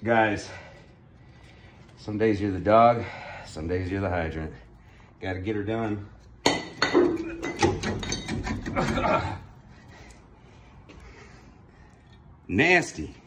Guys, some days you're the dog, some days you're the hydrant. Gotta get her done. Nasty.